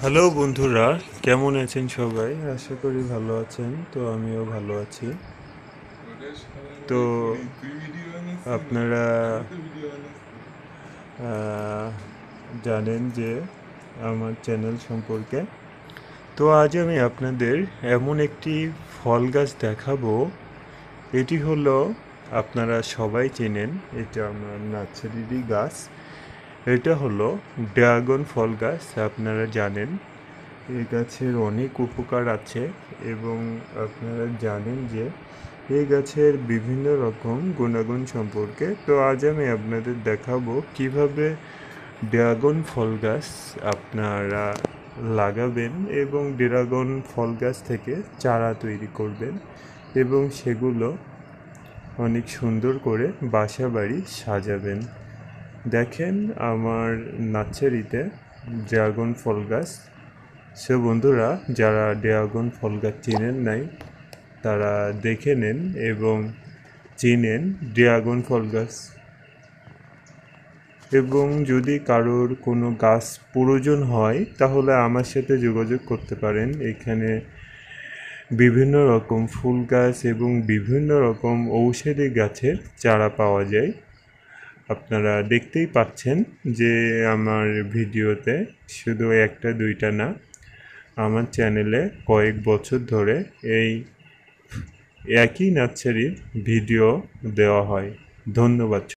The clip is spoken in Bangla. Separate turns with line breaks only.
হ্যালো বন্ধুরা, কেমন আছেন সবাই? আশা করি ভালো আছেন। তো আমিও ভালো আছি। তো আপনারা আহ, জানেন যে আমার চ্যানেল সম্পর্কে। তো আজ আমি আপনাদের এমন একটি ফল গাছ দেখাবো। এটি হলো, আপনারা সবাই চেনেন, এটা আমার নার্সারিরই গাছ। এটা হলো ড্রাগন ফল গাছ। আপনারা জানেন এই গাছের অনেক উপকার আছে এবং আপনারা জানেন যে এই গাছের বিভিন্ন রকম গুণাগুণ সম্পর্কে। তো আজ আমি আপনাদের দেখাবো কিভাবে ড্রাগন ফল গাছ আপনারা লাগাবেন এবং ড্রাগন ফল গাছ থেকে চারা তৈরি করবেন এবং সেগুলো অনেক সুন্দর করে বাসা বাড়ি সাজাবেন। দেখেন আমার নার্সারিতে ড্রাগন ফল গাছ। সে বন্ধুরা, যারা ড্রাগন ফল গাছ চেনেন নাই তারা দেখে নেন এবং চেনেন ড্রাগন ফল গাছ। এবং যদি কারোর কোনো গাছ প্রয়োজন হয় তাহলে আমার সাথে যোগাযোগ করতে পারেন। এখানে বিভিন্ন রকম ফুল গাছ এবং বিভিন্ন রকম ঔষধি গাছের চারা পাওয়া যায়। আপনারা দেখতেই পাচ্ছেন যে আমার ভিডিওতে শুধু একটা দুইটা না, আমার চ্যানেলে কয়েক বছর ধরে এই একই নার্সারির ভিডিও দেওয়া হয়। ধন্যবাদ।